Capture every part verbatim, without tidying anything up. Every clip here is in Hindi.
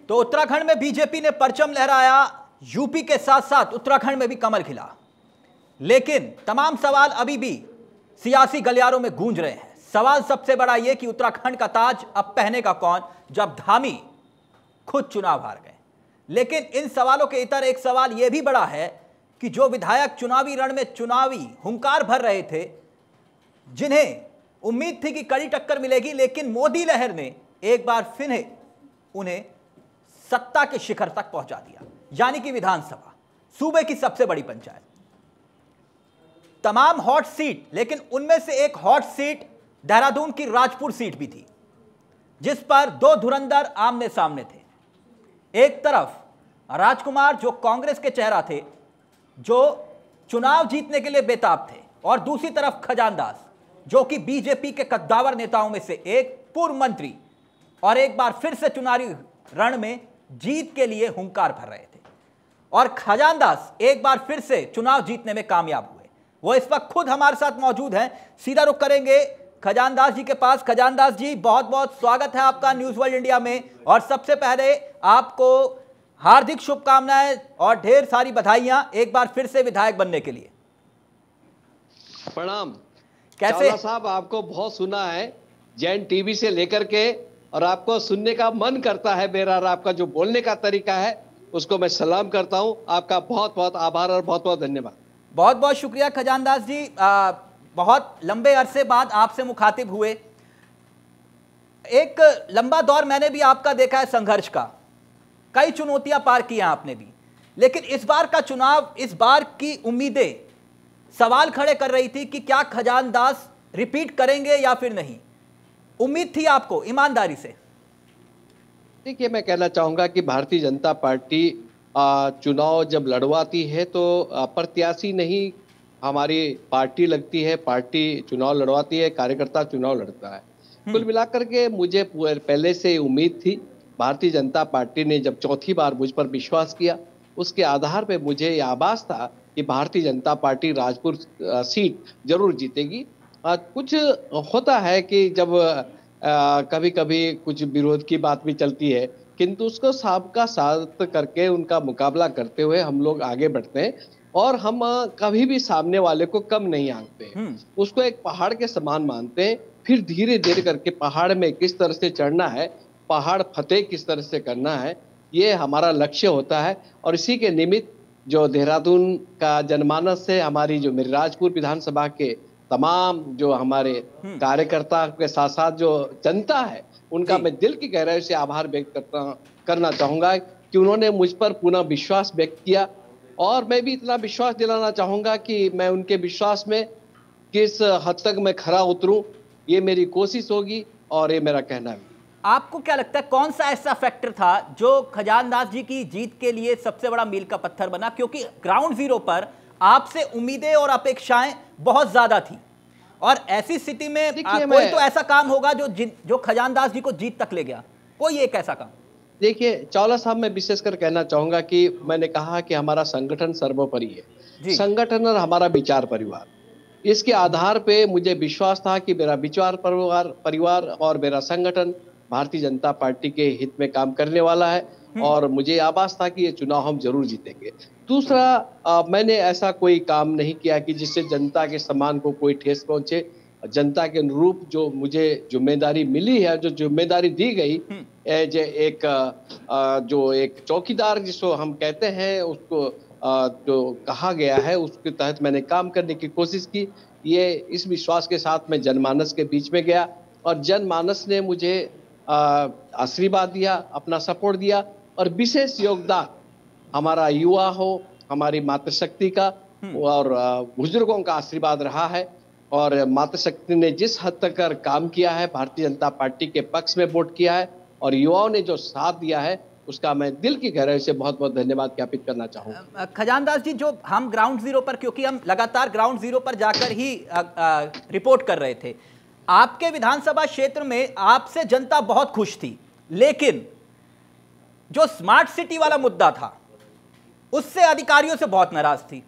तो उत्तराखंड में बीजेपी ने परचम लहराया, यूपी के साथ साथ उत्तराखंड में भी कमल खिला, लेकिन तमाम सवाल अभी भी सियासी गलियारों में गूंज रहे हैं। सवाल सबसे बड़ा यह कि उत्तराखंड का ताज अब पहनेगा कौन, जब धामी खुद चुनाव हार गए। लेकिन इन सवालों के इतर एक सवाल यह भी बड़ा है कि जो विधायक चुनावी रण में चुनावी हुंकार भर रहे थे, जिन्हें उम्मीद थी कि कड़ी टक्कर मिलेगी, लेकिन मोदी लहर ने एक बार फिर उन्हें सत्ता के शिखर तक पहुंचा दिया, यानी कि विधानसभा, सूबे की सबसे बड़ी पंचायत। तमाम हॉट सीट, लेकिन उनमें से एक हॉट सीट देहरादून की राजपुर सीट भी थी, जिस पर दो धुरंधर आमने सामने थे। एक तरफ राजकुमार जो कांग्रेस के चेहरा थे, जो चुनाव जीतने के लिए बेताब थे, और दूसरी तरफ खजानदास जो कि बीजेपी के कद्दावर नेताओं में से एक, पूर्व मंत्री, और एक बार फिर से चुनावी रण में जीत के लिए हुंकार भर रहे थे। और खजानदास एक बार फिर से चुनाव जीतने में कामयाब हुए। वो इस वक्त खुद हमारे साथ मौजूद हैं। सीधा रुख करेंगे खजानदास जी के पास। खजानदास जी, बहुत बहुत स्वागत है आपका न्यूज वर्ल्ड इंडिया में, और सबसे पहले आपको हार्दिक शुभकामनाएं और ढेर सारी बधाइयां एक बार फिर से विधायक बनने के लिए। प्रणाम। कैसे साहब, आपको बहुत सुना है जैन टीवी से लेकर के, और आपको सुनने का मन करता है मेरा, और आपका जो बोलने का तरीका है उसको मैं सलाम करता हूं। आपका बहुत बहुत आभार और बहुत बहुत धन्यवाद। बहुत बहुत शुक्रिया खजानदास जी। आ, बहुत लंबे अरसे बाद आपसे मुखातिब हुए। एक लंबा दौर मैंने भी आपका देखा है संघर्ष का, कई चुनौतियां पार की हैं आपने भी, लेकिन इस बार का चुनाव, इस बार की उम्मीदें सवाल खड़े कर रही थी कि क्या खजानदास रिपीट करेंगे या फिर नहीं। उम्मीद थी आपको ईमानदारी से? देखिए, मैं कहना चाहूंगा कि भारतीय जनता पार्टी चुनाव जब लड़वाती है तो प्रत्याशी नहीं हमारी पार्टी लगती है, पार्टी चुनाव लड़वाती है, कार्यकर्ता चुनाव लड़ता है। कुल मिलाकर के मुझे पहले से उम्मीद थी। भारतीय जनता पार्टी ने जब चौथी बार मुझ पर विश्वास किया, उसके आधार पर मुझे यह आभास था कि भारतीय जनता पार्टी राजपुर सीट जरूर जीतेगी। कुछ होता है कि जब आ, कभी कभी कुछ विरोध की बात भी चलती है, किंतु उसको सबका साथ करके उनका मुकाबला करते हुए हम लोग आगे बढ़ते हैं, और हम कभी भी सामने वाले को कम नहीं आंकते हैं, उसको एक पहाड़ के समान मानते हैं। फिर धीरे धीरे करके पहाड़ में किस तरह से चढ़ना है, पहाड़ फतेह किस तरह से करना है, ये हमारा लक्ष्य होता है। और इसी के निमित्त जो देहरादून का जनमानस है, हमारी जो मेरी राजपुर विधानसभा के तमाम जो हमारे कार्यकर्ता के साथ साथ जो जनता है, उनका मैं दिल की गहराई से आभार व्यक्त करता करना चाहूंगा कि उन्होंने मुझ पर पुनः विश्वास व्यक्त किया, और मैं भी इतना विश्वास दिलाना चाहूंगा कि मैं उनके विश्वास में किस हद तक मैं खरा उतरूं, ये मेरी कोशिश होगी और ये मेरा कहना है। आपको क्या लगता है कौन सा ऐसा फैक्टर था जो खजानदास जी की जीत के लिए सबसे बड़ा मील का पत्थर बना? क्योंकि ग्राउंड जीरो पर आपसे उम्मीदें और अपेक्षाएं बहुत ज्यादा थी, और ऐसी स्थिति में आ, कोई तो ऐसा काम होगा जो जो खजानदास जी को जीत तक ले गया, कोई एक ऐसा काम। देखिए चावला साहब, मैं विशेषकर कहना चाहूंगा कि मैंने कहा कि हमारा संगठन सर्वोपरि है, संगठन और हमारा विचार परिवार, इसके आधार पे मुझे विश्वास था कि मेरा विचार परिवार परिवार और मेरा संगठन भारतीय जनता पार्टी के हित में काम करने वाला है, और मुझे आभास था कि ये चुनाव हम जरूर जीतेंगे। दूसरा, आ, मैंने ऐसा कोई काम नहीं किया कि जिससे जनता के सम्मान को कोई ठेस पहुंचे। जनता के अनुरूप जो मुझे जिम्मेदारी मिली है, जो जिम्मेदारी दी गई, जो एक आ, जो एक चौकीदार जिसको हम कहते हैं, उसको आ, जो कहा गया है, उसके तहत मैंने काम करने की कोशिश की। ये इस विश्वास के साथ मैं जनमानस के बीच में गया, और जनमानस ने मुझे आशीर्वाद दिया, अपना सपोर्ट दिया, और विशेष योगदान हमारा युवा हो, हमारी मातृशक्ति का और बुजुर्गों का आशीर्वाद रहा है। और मातृशक्ति ने जिस हद तक काम किया है, भारतीय जनता पार्टी के पक्ष में वोट किया है, और युवाओं ने जो साथ दिया है, उसका मैं दिल की गहराई से बहुत बहुत धन्यवाद ज्ञापित करना चाहूँगा। खजानदास जी, जो हम ग्राउंड जीरो पर, क्योंकि हम लगातार ग्राउंड जीरो पर जाकर ही आ, आ, रिपोर्ट कर रहे थे, आपके विधानसभा क्षेत्र में आपसे जनता बहुत खुश थी, लेकिन जो स्मार्ट सिटी वाला मुद्दा था उससे अधिकारियों से बहुत नाराज थी।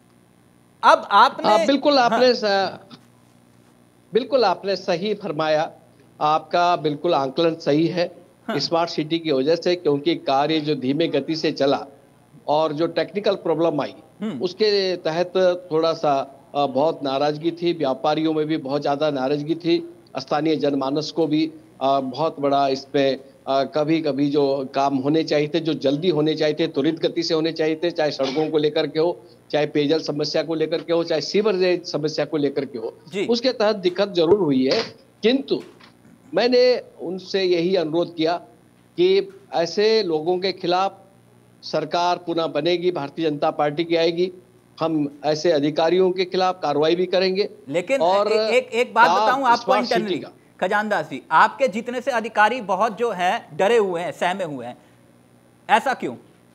अब आपने आ, बिल्कुल आपने हाँ। बिल्कुल आपने सही फरमाया, आपका बिल्कुल आंकलन सही है। हाँ। स्मार्ट सिटी की वजह से, क्योंकि कार्य जो धीमे गति से चला और जो टेक्निकल प्रॉब्लम आई उसके तहत थोड़ा सा बहुत नाराजगी थी, व्यापारियों में भी बहुत ज्यादा नाराजगी थी, स्थानीय जनमानस को भी बहुत बड़ा इसमें कभी कभी जो काम होने चाहिए थे, जो जल्दी होने चाहिए थे, त्वरित गति से होने चाहिए थे, चाहे सड़कों को लेकर के हो, चाहे पेयजल समस्या को लेकर के हो, चाहे सीवरेज समस्या को लेकर के हो, उसके तहत दिक्कत जरूर हुई है। किंतु मैंने उनसे यही अनुरोध किया कि ऐसे लोगों के खिलाफ सरकार पुनः बनेगी, भारतीय जनता पार्टी की आएगी, हम ऐसे अधिकारियों के खिलाफ कार्रवाई भी करेंगे। लेकिन और ए, एक एक बात बताऊं आपको इंटरनली, खजानदास जी, आपके जितने से अधिकारी बहुत जो हैं डरे हुए हैं, सहमे हुए हैं, ऐसा क्यों?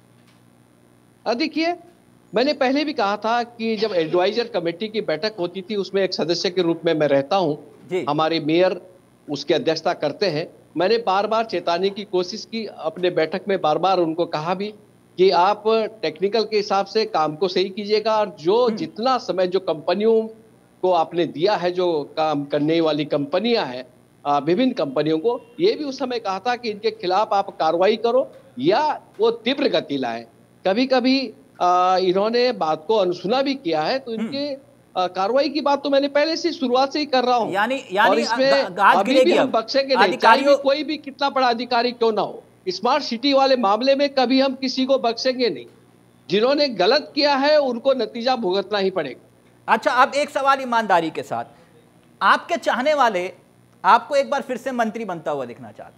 देखिए, मैंने पहले भी कहा था कि जब एडवाइजर कमेटी की बैठक होती थी उसमें एक सदस्य के रूप में मैं रहता हूं, हमारे मेयर उसकी अध्यक्षता करते हैं। मैंने बार बार चेताने की कोशिश की, अपने बैठक में बार बार उनको कहा भी कि आप टेक्निकल के हिसाब से काम को सही कीजिएगा, और जो जितना समय जो कंपनियों को आपने दिया है, जो काम करने वाली कंपनियां हैं, विभिन्न कंपनियों को, ये भी उस समय कहा था कि इनके खिलाफ आप कार्रवाई करो या वो तीव्र गति लाएं। कभी कभी इन्होंने बात को अनसुना भी किया है, तो इनके कार्रवाई की बात तो मैंने पहले से शुरुआत से ही कर रहा हूं। यानी यानी और इसमें अभी भी हम बख्शेंगे नहीं, चाहे कोई भी कितना बड़ा अधिकारी क्यों ना हो। स्मार्ट सिटी वाले मामले में कभी हम किसी को बख्शेंगे नहीं, जिन्होंने गलत किया है उनको नतीजा भुगतना ही पड़ेगा। अच्छा, अब एक सवाल ईमानदारी के साथ, आपके चाहने वाले आपको एक बार फिर से मंत्री बनता हुआ देखना चाहते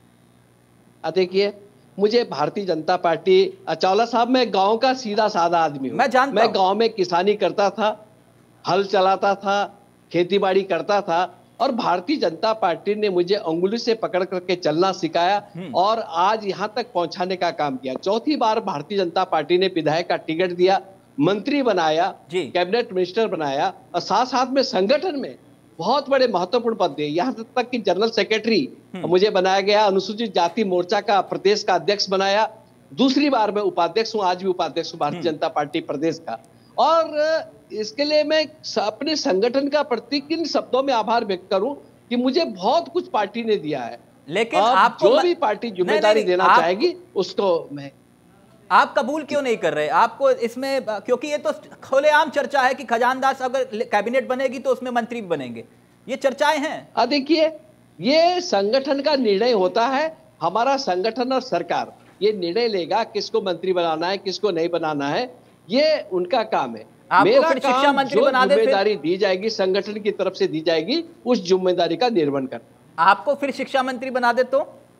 हैं? देखिए, मुझे भारतीय जनता पार्टी, चावला साहब, मैं गांव का सीधा साधा आदमी हूं। मैं जानता मैं गांव में किसानी करता था, हल चलाता था, खेती बाड़ी करता था, और भारतीय जनता पार्टी ने मुझे अंगुली से पकड़ करके चलना सिखाया और आज यहां तक पहुंचाने का काम किया। चौथी बार भारतीय जनता पार्टी ने विधायक का टिकट दिया, मंत्री बनाया, कैबिनेट मिनिस्टर बनाया, और साथ साथ में संगठन में बहुत बड़े महत्वपूर्ण पद दिए, यहां तक कि जनरल सेक्रेटरी मुझे बनाया गया, अनुसूचित जाति मोर्चा का प्रदेश का अध्यक्ष बनाया, दूसरी बार मैं उपाध्यक्ष हूं, आज भी उपाध्यक्ष हूं भारतीय जनता पार्टी प्रदेश का। और इसके लिए मैं अपने संगठन का प्रति किन शब्दों में आभार व्यक्त करूं कि मुझे बहुत कुछ पार्टी ने दिया है। लेकिन आपको जो भी पार्टी जिम्मेदारी देना आप, चाहेगी उसको मैं आप कबूल क्यों नहीं कर रहे? आपको इसमें, क्योंकि ये तो खुलेआम चर्चा है कि खजानदास अगर कैबिनेट बनेगी तो उसमें मंत्री भी बनेंगे, ये चर्चाएं हैं। देखिए, ये संगठन का निर्णय होता है, हमारा संगठन और सरकार ये निर्णय लेगा किसको मंत्री बनाना है, किसको नहीं बनाना है, ये उनका काम है। मेरा फिर शिक्षा काम मंत्री जो बना दे, जिम्मेदारी दी जाएगी संगठन की तरफ से दी जाएगी, उस जिम्मेदारी का निर्वहन कर। आपको फिर शिक्षा मंत्री बना दे तो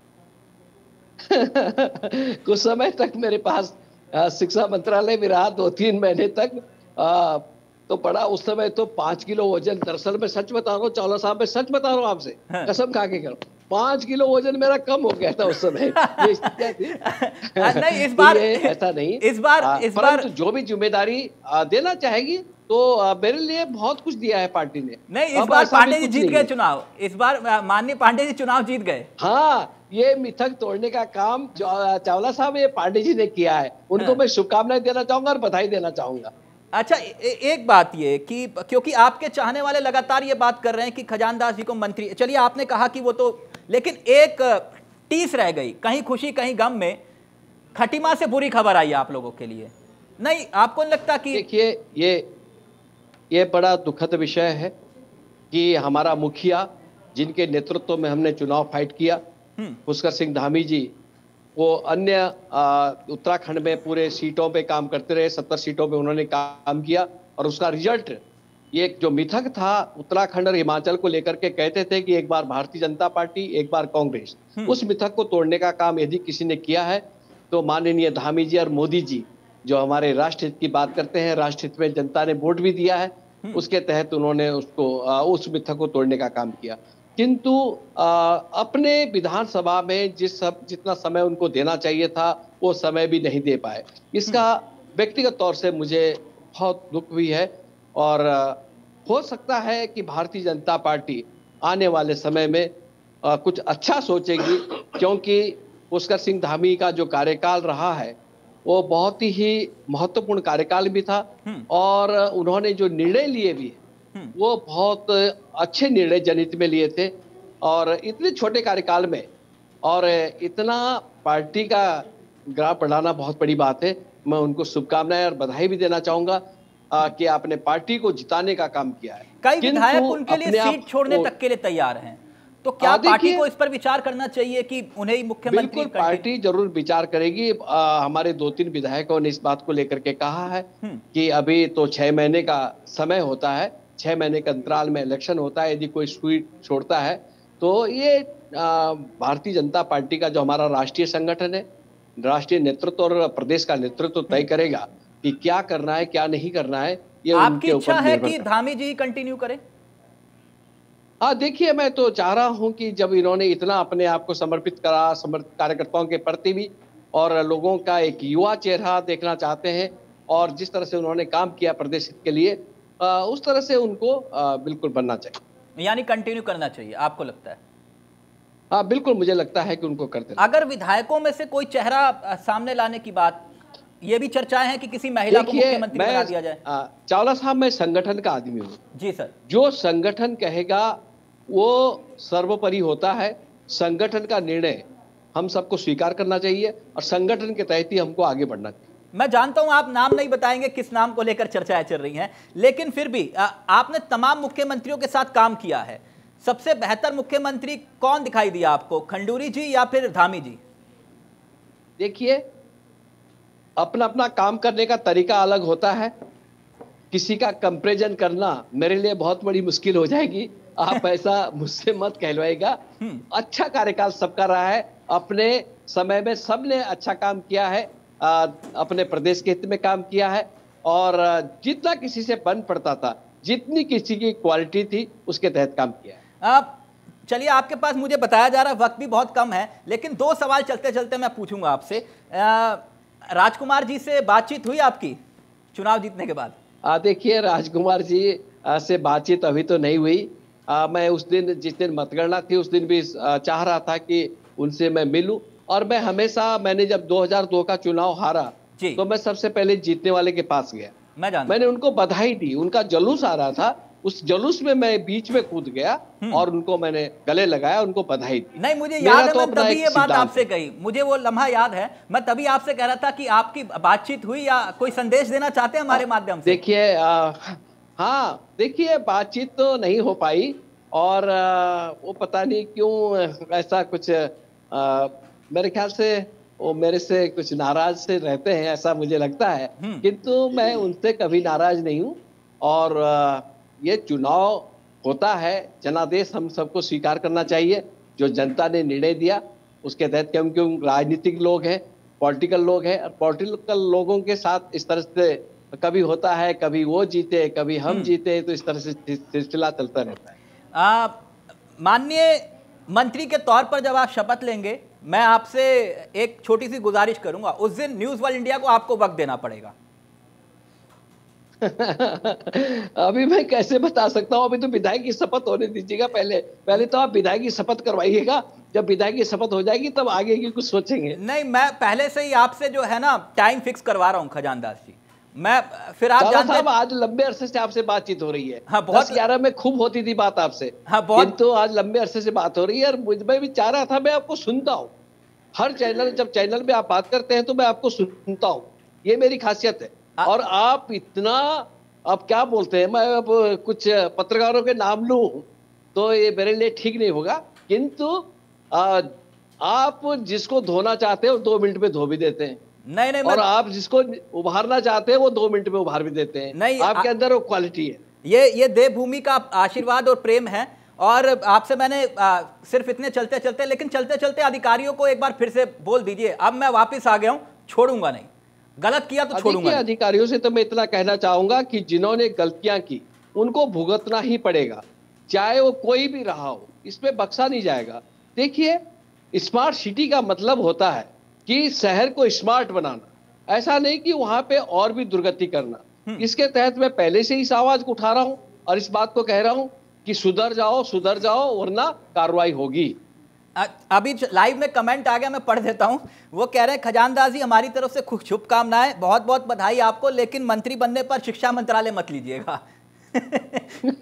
कुछ समय तक मेरे पास शिक्षा मंत्रालय में रहा, दो तीन महीने तक आ, तो पड़ा। उस समय तो पांच किलो वजन, दरअसल मैं सच बता रहा हूँ चावला साहब, मैं सच बता रहा हूँ आपसे, हाँ। कसम खा के करो, पांच किलो वजन मेरा कम हो गया था उस समय। ये थी। नहीं, इस बार ऐसा नहीं, इस बार आ, इस बार जो भी जिम्मेदारी देना चाहेगी तो आ, मेरे लिए बहुत कुछ दिया है पार्टी ने। नहीं, इस बार पांडे जी जीत गए चुनाव, इस बार माननीय पांडे जी चुनाव जीत गए। हाँ, ये मिथक तोड़ने का काम चावला साहब, ये पांडे जी ने किया है, उनको हाँ। मैं शुभकामनाएं देना चाहूंगा और बधाई देना चाहूंगा। अच्छा, ए, एक बात ये कि क्योंकि आपके चाहने वाले लगातार ये बात कर रहे हैं कि खजानदास जी को मंत्री, चलिए आपने कहा कि वो तो, लेकिन एक टीस रह गई, कहीं खुशी कहीं गम में खटीमा से बुरी खबर आई आप लोगों के लिए, नहीं? आपको नहीं लगता कि देखिए, ये ये बड़ा दुखद विषय है कि हमारा मुखिया, जिनके नेतृत्व में हमने चुनाव फाइट किया, पुष्कर सिंह धामी जी, वो अन्य उत्तराखंड में पूरे सीटों पे काम करते रहे, सत्तर सीटों पे उन्होंने काम किया, और उसका रिजल्ट, ये जो मिथक था उत्तराखंड और हिमाचल को लेकर के, कहते थे कि एक बार भारतीय जनता पार्टी, एक बार कांग्रेस, उस मिथक को तोड़ने का काम यदि किसी ने किया है तो माननीय धामी जी और मोदी जी, जो हमारे राष्ट्रहित की बात करते हैं, राष्ट्रहित में जनता ने वोट भी दिया है, उसके तहत उन्होंने उसको उस मिथक को तोड़ने का काम किया। किंतु अपने विधानसभा में जिस सब जितना समय उनको देना चाहिए था वो समय भी नहीं दे पाए। इसका व्यक्तिगत तौर से मुझे बहुत दुख भी है, और हो सकता है कि भारतीय जनता पार्टी आने वाले समय में कुछ अच्छा सोचेगी, क्योंकि पुष्कर सिंह धामी का जो कार्यकाल रहा है वो बहुत ही महत्वपूर्ण कार्यकाल भी था, और उन्होंने जो निर्णय लिए भी वो बहुत अच्छे निर्णय जनहित में लिए थे, और इतने छोटे कार्यकाल में और इतना पार्टी का ग्राफ बढ़ाना बहुत बड़ी बात है। मैं उनको शुभकामनाएं और बधाई भी देना चाहूंगा आ, कि आपने पार्टी को जिताने का काम किया है। कई विधायक उनके लिए अपने सीट छोड़ने वो, तक के लिए तैयार हैं, तो क्या पार्टी को इस पर विचार करना चाहिए कि उन्हें ही मुख्यमंत्री? बिल्कुल पार्टी जरूर विचार करेगी। आ, हमारे दो तीन विधायकों ने इस बात को लेकर के कहा है कि अभी तो छह महीने का समय होता है, छह महीने के अंतराल में इलेक्शन होता है, यदि कोई सीट छोड़ता है तो ये भारतीय जनता पार्टी का जो हमारा राष्ट्रीय संगठन है, राष्ट्रीय नेतृत्व और प्रदेश का नेतृत्व तय करेगा कि क्या करना है क्या नहीं करना है। ये आपकी इच्छा है कि धामी जी कंटिन्यू करें? हाँ देखिए, मैं तो चाह रहा हूं कि जब इन्होंने इतना अपने आप को समर्पित करा, समर्पित कार्यकर्ताओं के प्रति भी, और लोगों का एक युवा चेहरा देखना चाहते हैं, और जिस तरह से उन्होंने काम किया प्रदेश के लिए, उस तरह से उनको बिल्कुल बनना चाहिए। यानी कंटिन्यू करना चाहिए आपको लगता है? हाँ बिल्कुल, मुझे लगता है कि उनको करते। अगर विधायकों में से कोई चेहरा सामने लाने की बात, ये भी चर्चाएं हैं कि किसी महिला को मुख्यमंत्री बना दिया जाए। चावला साहब, मैं संगठन का आदमी हूँ। जी सर। जो संगठन कहेगा वो सर्वोपरि होता है। संगठन का निर्णय हम सबको स्वीकार करना चाहिए और संगठन के तहत ही हमको आगे बढ़ना चाहिए। मैं जानता हूं आप नाम नहीं बताएंगे किस नाम को लेकर चर्चाएं चल रही हैं, लेकिन फिर भी आ, आपने तमाम मुख्यमंत्रियों के साथ काम किया है। सबसे बेहतर मुख्यमंत्री कौन दिखाई दिया आपको, खंडूरी जी या फिर धामी जी? देखिए, अपना अपना काम करने का तरीका अलग होता है। किसी का कंपैरिजन करना मेरे लिए बहुत बड़ी मुश्किल हो जाएगी। आप ऐसा मुझसे मत कहलवाइएगा। अच्छा कार्यकाल सबका रहा है, अपने समय में सबने अच्छा काम किया है, आ, अपने प्रदेश के हित में काम किया है, और जितना किसी से बन पड़ता था, जितनी किसी की क्वालिटी थी, उसके तहत काम किया है। आप चलिए, आपके पास मुझे बताया जा रहा है वक्त भी बहुत कम है, लेकिन दो सवाल चलते चलते मैं पूछूंगा आपसे। राजकुमार जी से बातचीत हुई आपकी चुनाव जीतने के बाद? देखिए, राजकुमार जी आ, से बातचीत अभी तो नहीं हुई। आ, मैं उस दिन, जिस दिन मतगणना थी, उस दिन भी आ, चाह रहा था कि उनसे मैं मिलूं, और मैं हमेशा, मैंने जब दो हज़ार दो का चुनाव हारा तो मैं सबसे पहले जीतने वाले के पास गया। मैं जानता, मैंने उनको बधाई दी। उनका जुलूस आ रहा था, उस जुलूस में मैं बीच में कूद गया और उनको मैंने गले लगाया, उनको बधाई दी। नहीं, मुझे याद है, मैं तभी ये बात आपसे कही, मुझे वो लम्हा याद है। मैं तभी आपसे कह रहा था कि आपकी बातचीत हुई या कोई संदेश देना चाहते हैं हमारे माध्यम से? देखिए, हाँ देखिए, बातचीत तो नहीं हो पाई, और आ, वो पता नहीं क्यों ऐसा कुछ, आ, मेरे ख्याल से वो मेरे से कुछ नाराज से रहते हैं, ऐसा मुझे लगता है। किंतु मैं उनसे कभी नाराज नहीं हूँ, और आ, ये चुनाव होता है, जनादेश हम सबको स्वीकार करना चाहिए। जो जनता ने निर्णय दिया उसके तहत, क्योंकि हम राजनीतिक लोग हैं, पॉलिटिकल लोग हैं, और पॉलिटिकल लोगों के साथ इस तरह से कभी होता है, कभी वो जीते कभी हम जीते, तो इस तरह से सिलसिला चलता रहता है। माननीय मंत्री के तौर पर जब आप शपथ लेंगे, मैं आपसे एक छोटी सी गुजारिश करूंगा, उस दिन न्यूज वर्ल्ड इंडिया को आपको वक्त देना पड़ेगा। अभी मैं कैसे बता सकता हूं, अभी तो विधायक की शपथ होने दीजिएगा। पहले पहले तो आप विधायक की शपथ करवाइएगा, जब विधायक की शपथ हो जाएगी तब आगे की कुछ सोचेंगे। नहीं, मैं पहले से ही आपसे जो है ना टाइम फिक्स करवा रहा हूं खजानदास जी। मैं फिर आप जानते हैं, आज लंबे अरसे से आपसे बातचीत हो रही है। हाँ, बहुत ग्यारह में खूब होती थी बात आपसे। हाँ, बहुत, तो आज लंबे अरसे से बात हो रही है, और मैं भी चाह रहा था, मैं आपको सुनता हूँ हर चैनल, जब चैनल पे आप बात करते हैं तो मैं आपको सुनता हूँ, ये मेरी खासियत है। आ, और आप इतना, आप क्या बोलते हैं, मैं अब कुछ पत्रकारों के नाम लूं तो ये मेरे लिए ठीक नहीं होगा, किंतु आ, आप जिसको धोना चाहते हैं वो दो मिनट में धो भी देते हैं। नहीं नहीं, और आप जिसको उभारना चाहते हैं वो दो मिनट में उभार भी देते हैं। नहीं, आपके अंदर वो क्वालिटी है। ये ये देवभूमि का आशीर्वाद और प्रेम है। और आपसे मैंने आ, सिर्फ इतने चलते चलते, लेकिन चलते चलते अधिकारियों को एक बार फिर से बोल दीजिए, अब मैं वापस आ गया हूं, छोड़ूंगा नहीं, गलत किया तो छोड़ूंगा। अधिकारियों से तो मैं इतना कहना चाहूंगा कि जिन्होंने गलतियां की उनको भुगतना ही पड़ेगा, चाहे वो कोई भी रहा हो, इसमें बख्शा नहीं जाएगा। देखिए, स्मार्ट सिटी का मतलब होता है कि शहर को स्मार्ट बनाना, ऐसा नहीं कि वहां पे और भी दुर्गति करना। इसके तहत मैं पहले से इस आवाज को उठा रहा हूं और इस बात को कह रहा हूं कि सुधर जाओ, सुधर जाओ, वरना कार्रवाई होगी। अभी लाइव में कमेंट आ गया, मैं पढ़ देता हूं। वो कह रहे हैं, खजानदास जी हमारी तरफ से खूब शुभकामनाएं, बहुत बहुत बधाई आपको, लेकिन मंत्री बनने पर शिक्षा मंत्रालय मत लीजिएगा।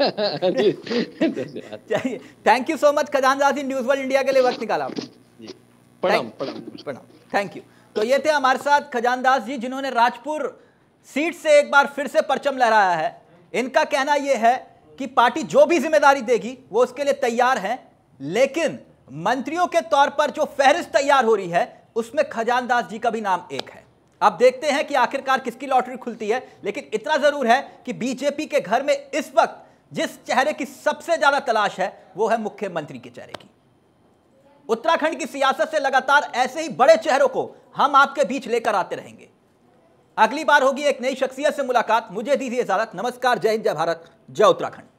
चलिए, thank you so much Khajandas ji, news world India के लिए वक्त निकाला आपने। प्रणाम प्रणाम प्रणाम, थैंक यू। तो ये थे हमारे साथ खजानदास जी, जिन्होंने राजपुर सीट से एक बार फिर से परचम लहराया है। इनका कहना यह है कि पार्टी जो भी जिम्मेदारी देगी वो उसके लिए तैयार है, लेकिन मंत्रियों के तौर पर जो फहरिस्त तैयार हो रही है उसमें खजानदास जी का भी नाम एक है। अब देखते हैं कि आखिरकार किसकी लॉटरी खुलती है, लेकिन इतना जरूर है कि बीजेपी के घर में इस वक्त जिस चेहरे की सबसे ज्यादा तलाश है वो है मुख्यमंत्री के चेहरे की। उत्तराखंड की सियासत से लगातार ऐसे ही बड़े चेहरों को हम आपके बीच लेकर आते रहेंगे। अगली बार होगी एक नई शख्सियत से मुलाकात। मुझे दीजिए इजाजत। नमस्कार, जय हिंद, जय भारत, जय उत्तराखंड।